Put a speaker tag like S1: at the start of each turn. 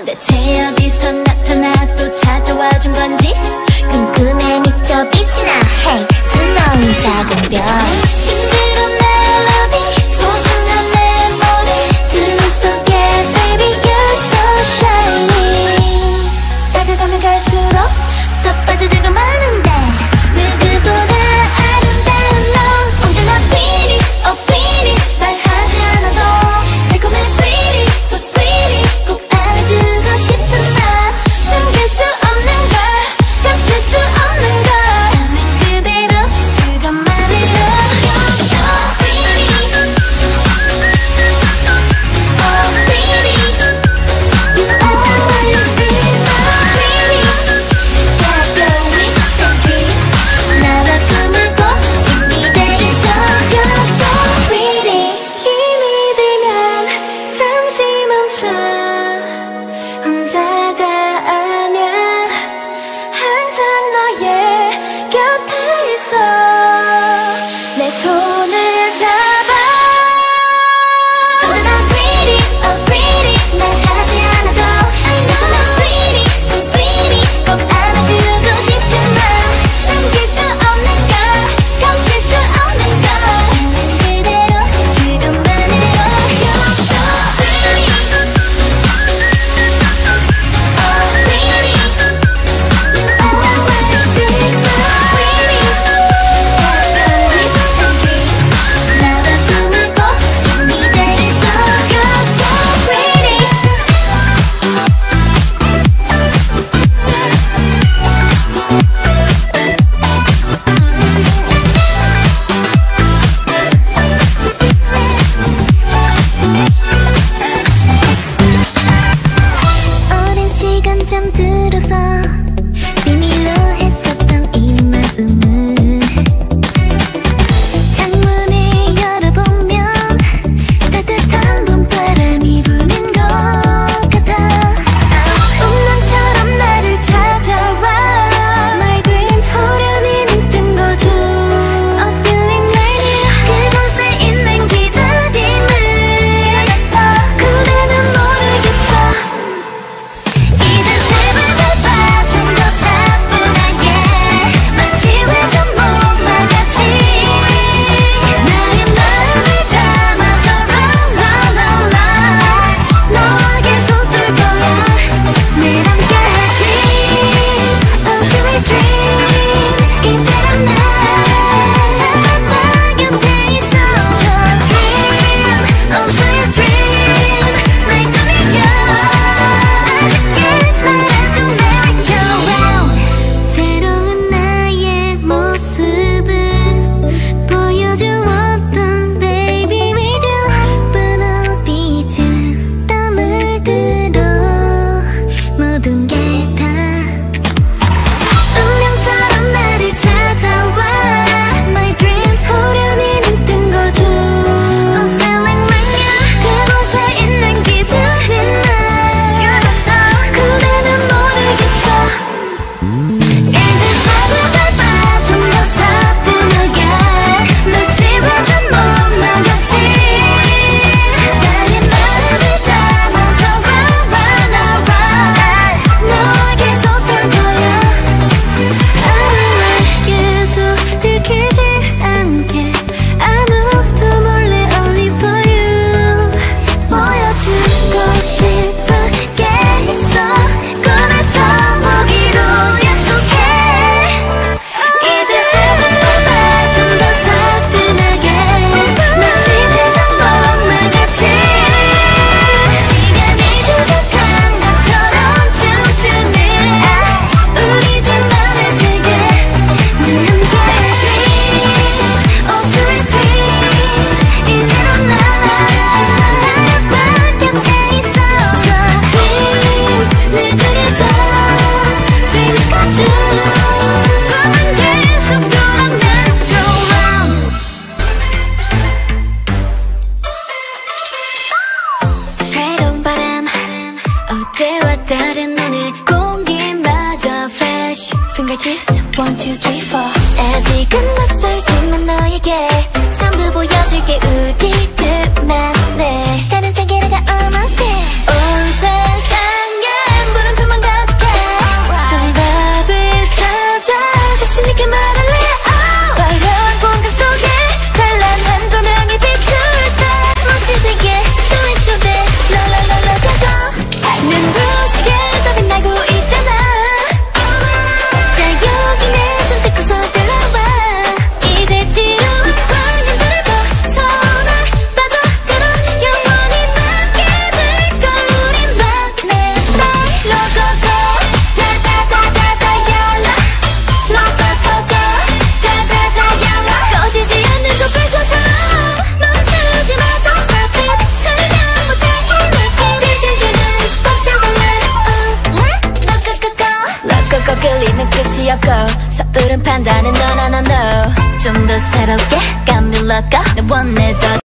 S1: 대체 어디서 나타나 또 찾아와 준 건지 궁금해 미쳐 빛이 나 Hey 스노운 작은 별 신비로운 멜로디 소중한 메모리 두 눈 속에 Baby you're so shiny 다가가면 갈수록 더 빠져들고 마는데 누구보다 아름다운 너 언제나 pretty oh pretty 말하지 않아도 달콤해 sweetie so sweetie 꼭 안아주고 싶은 나 숨길 수 없는 걸 감출 수 없는 걸 있는 그대로 그것만으로 You're so pretty oh pretty You always be my sweetie Got your wings and dreams 나와 꿈을 꿔 준비돼 있어 You're so pretty 힘이 들면 잠시 멈춰 혼자가 아냐 항상 너의 곁에 있어 내 손을 잡아 언제나 pretty oh pretty 말하지 않아도 달콤한 sweetie so sweetie 꼭 안아주고 싶은 맘 숨길 수 없는 걸 감출 수 없는 걸 있는 그대로 그것만으로 You're so pretty oh pretty You always be my sweetie Got your wings and dreams 나와 꿈을 꿔 준비돼 있어 You're so pretty 오랜 시간 잠들어서 비밀로 했었던 이 마음을 창문을 열어보면 따뜻한 봄바람이 부는 것 같아 운명처럼 나를 찾아와 My dreams 소련이 뜬 거죠 I'm feeling like you 그곳에 있는 기다림을 그대는 모르겠죠 이제 step by 좀 더 사뿐하게 마치 외전 목마같이 나의 마음을 담아서 run run run 너와 계속 될 거야 늘 함께할 dream oh sweet dream 이대로 나만 곁에 있어 저 dream oh sweet dream 날 꾸미려 아득하지 말아줘 merry go round 새로운 나의 모습을 보여주었던 baby with you 분홍빛은 땀을 들어 모든 게 다 운명처럼 나를 찾아와 My dreams 호련히 뜬 거죠 I'm feeling like you 그곳에 있는 기다림을 그대는 모르겠죠 이제 step by 좀 더 사뿐하게 마치 외전 목마같이 나의 마음을 담아서 run run run 너와 계속 될 거야 아무에게도 들키지 않게 아무도 몰래 only for you 보여주고 싶은 게 있어 꿈에서 보기로 약속해 이제 step by 좀 더 사뿐하게 마치 외전 목마같이 시간이 조각한 것처럼 춤추는 우리들만의 세계 늘 함께할 dream oh sweet dream 이대로 나만 곁에 있어 저 dream 늘 그리던 dreams 가져 꿈은 계속 돌아가 go round 새로운 바람 어제와 다른 오늘 공기마저 fresh fingertips 1, 2, 3, 4 아직은 낯설지만 너에게 전부 보여줄게 우리들만의 다른 세계가 almost there 온 세상에 좀 더 새롭게 까밀러가 내 원해 더